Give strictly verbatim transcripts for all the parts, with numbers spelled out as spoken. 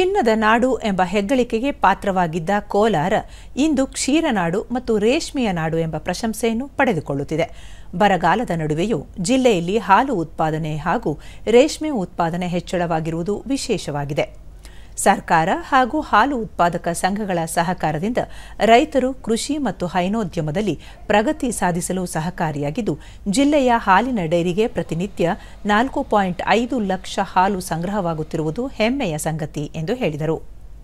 ಚಿನ್ನದ ನಾಡು ಎಂಬ ಹೆಗ್ಗಳಿಕೆಗೆ ಪಾತ್ರವಾಗಿದ್ದ ಕೋಲಾರ ಇಂದು ಕ್ಷೀರನಾಡು ಮತ್ತು ರೇಷ್ಮೆಯ ನಾಡು ಎಂಬ ಪ್ರಶಂಸೆಯನ್ನು ಪಡೆದುಕೊಳ್ಳುತ್ತಿದೆ. ಬರಗಾಲದ ನಡುವೆಯೂ ಜಿಲ್ಲೆಯಲ್ಲಿ ಹಾಲು ಉತ್ಪಾದನೆ ಹಾಗೂ ರೇಷ್ಮೆ ಉತ್ಪಾದನೆ ಹೆಚ್ಚಳವಾಗಿರುವುದು ವಿಶೇಷವಾಗಿದೆ. ಸರ್ಕಾರ ಹಾಗೂ ಹಾಲು ಉತ್ಪಾದಕ ಸಂಘಗಳ ಸಹಕಾರದಿಂದ ರೈತರು ಕೃಷಿ ಮತ್ತು ಹೈನೋದ್ಯಮದಲ್ಲಿ ಪ್ರಗತಿ ಸಾಧಿಸಲು ಸಹಕಾರಿಯಾಗಿದ್ದು, ಜಿಲ್ಲೆಯ ಹಾಲಿನ ಡೈರಿಗೆ ಪ್ರತಿನಿತ್ಯ ನಾಲ್ಕು ಪಾಯಿಂಟ್ ಐದು ಲಕ್ಷ ಹಾಲು ಸಂಗ್ರಹವಾಗುತ್ತಿರುವುದು ಹೆಮ್ಮೆಯ ಸಂಗತಿ ಎಂದು ಹೇಳಿದರು.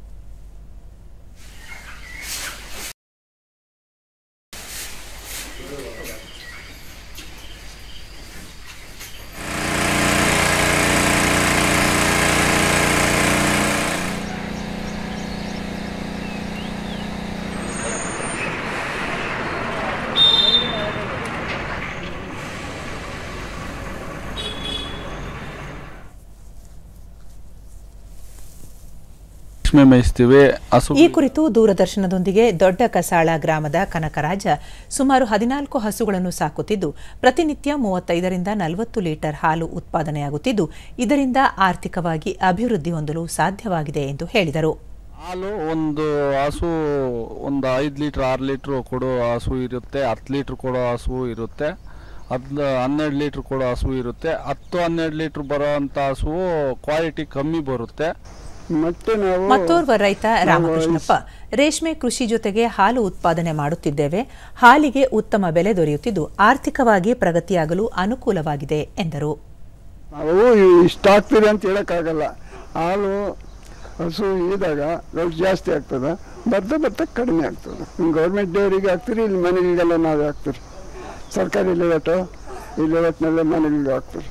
ಈ ಕುರಿತು ದೂರದರ್ಶನದೊಂದಿಗೆ ದೊಡ್ಡ ಕಸಾಳ ಗ್ರಾಮದ ಕನಕರಾಜ ಸುಮಾರು ಹದಿನಾಲ್ಕು ಹಸುಗಳನ್ನು ಸಾಕುತ್ತಿದ್ದು, ಪ್ರತಿನಿತ್ಯ ಮೂವತ್ತೈದರಿಂದ ನಲವತ್ತು ಲೀಟರ್ ಹಾಲು ಉತ್ಪಾದನೆಯಾಗುತ್ತಿದ್ದು, ಇದರಿಂದ ಆರ್ಥಿಕವಾಗಿ ಅಭಿವೃದ್ಧಿ ಹೊಂದಲು ಸಾಧ್ಯವಾಗಿದೆ ಎಂದು ಹೇಳಿದರು. ಹಾಲು ಒಂದು ಹಸು ಒಂದು ಐದು ಲೀಟರ್ ಆರು ಲೀಟರ್ ಕೊಡೋ ಹಸು ಇರುತ್ತೆ, ಹತ್ತು ಲೀಟರ್ ಕೊಡೋ ಹಸು ಇರುತ್ತೆ, ಹದ್ ಹನ್ನೆರಡು ಲೀಟರ್ ಕೊಡೋ ಹಸು ಇರುತ್ತೆ. ಹತ್ತು ಹನ್ನೆರಡು ಲೀಟರ್ ಬರೋ ಅಂತ ಹಸು ಕ್ವಾಲಿಟಿ ಕಮ್ಮಿ ಬರುತ್ತೆ. ಮತ್ತೋರ್ವ ರೈತ ರಾಮಕೃಷ್ಣಪ್ಪ, ರೇಷ್ಮೆ ಕೃಷಿ ಜೊತೆಗೆ ಹಾಲು ಉತ್ಪಾದನೆ ಮಾಡುತ್ತಿದ್ದೇವೆ. ಹಾಲಿಗೆ ಉತ್ತಮ ಬೆಲೆ ದೊರೆಯುತ್ತಿದ್ದು ಆರ್ಥಿಕವಾಗಿ ಪ್ರಗತಿಯಾಗಲು ಅನುಕೂಲವಾಗಿದೆ ಎಂದರು. ನಾವು ಇಷ್ಟ ಆಗ್ತಿದೆ ಅಂತ ಹೇಳಕ್ಕಾಗಲ್ಲ. ಹಾಲು ಹಸು ಇದ್ದಾಗ ರೇಟ್ ಜಾಸ್ತಿ ಆಗ್ತದೆ, ಬರ್ತಾ ಬರ್ತಾ ಕಡಿಮೆ ಆಗ್ತದೆ. ಗೌರ್ಮೆಂಟ್ ಡೇರಿಗೆ ಹಾಕ್ತೀರಿ, ಇಲ್ಲಿ ಮನೆಗಳಿಗೆಲ್ಲ ನಾವೇ ಹಾಕ್ತೀರಿ. ಸರ್ಕಾರಿ ಲೇಔಟು ಈ ಲೇಔಟ್ನಲ್ಲೇ ಮನೆಗಳಿಗೆ ಹಾಕ್ತೀರಿ.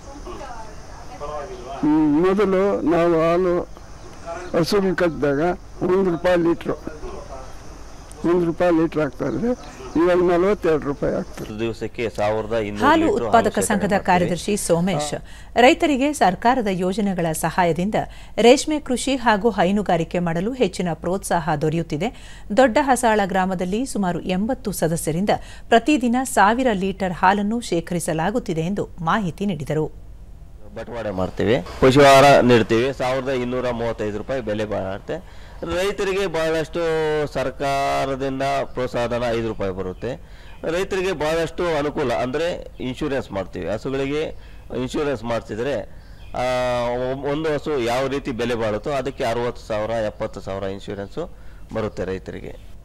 ಮೊದಲು ನಾವು ಹಾಲು ಹಸುಗಳು ಕಟ್ಟಿದಾಗ ಒಂದು ರೂಪಾಯಿ ಲೀಟ್ರು ಒಂದು ರೂಪಾಯಿ ಲೀಟ್ರ್ ಆಗ್ತಾ ಇದ್ರೆ ಇವಾಗ ನಲವತ್ತೆರಡು ರೂಪಾಯಿ ಆಗ್ತದೆ. ದಿವಸಕ್ಕೆ ಸಾವಿರದ ಹಾಲು ಉತ್ಪಾದಕ ಸಂಘದ ಕಾರ್ಯದರ್ಶಿ ಸೋಮೇಶ್, ರೈತರಿಗೆ ಸರ್ಕಾರದ ಯೋಜನೆಗಳ ಸಹಾಯದಿಂದ ರೇಷ್ಮೆ ಕೃಷಿ ಹಾಗೂ ಹೈನುಗಾರಿಕೆ ಮಾಡಲು ಹೆಚ್ಚಿನ ಪ್ರೋತ್ಸಾಹ ದೊರೆಯುತ್ತಿದೆ. ದೊಡ್ಡ ಹಸಾಳ ಗ್ರಾಮದಲ್ಲಿ ಸುಮಾರು ಎಂಬತ್ತು ಸದಸ್ಯರಿಂದ ಪ್ರತಿದಿನ ಸಾವಿರ ಲೀಟರ್ ಹಾಲನ್ನು ಶೇಖರಿಸಲಾಗುತ್ತಿದೆ ಎಂದು ಮಾಹಿತಿ ನೀಡಿದರು. ಬಟವಾಡೆ ಮಾಡ್ತೀವಿ, ಪಶು ಆಹಾರ ನೀಡ್ತೀವಿ. ಸಾವಿರದ ಇನ್ನೂರ ಮೂವತ್ತೈದು ರೂಪಾಯಿ ಬೆಲೆ ಬಾಳುತ್ತೆ. ರೈತರಿಗೆ ಬಹಳಷ್ಟು ಸರ್ಕಾರದಿಂದ ಪ್ರೋತ್ಸಾಹಧನ ಐದು ರೂಪಾಯಿ ಬರುತ್ತೆ. ರೈತರಿಗೆ ಬಹಳಷ್ಟು ಅನುಕೂಲ ಅಂದರೆ ಇನ್ಶೂರೆನ್ಸ್ ಮಾಡ್ತೀವಿ. ಹಸುಗಳಿಗೆ ಇನ್ಶೂರೆನ್ಸ್ ಮಾಡಿಸಿದ್ರೆ ಒಂದು ಹಸು ಯಾವ ರೀತಿ ಬೆಲೆ ಬಾಳುತ್ತೋ ಅದಕ್ಕೆ ಅರವತ್ತು ಸಾವಿರ ಎಪ್ಪತ್ತು ಸಾವಿರ ಇನ್ಶೂರೆನ್ಸು ಬರುತ್ತೆ ರೈತರಿಗೆ.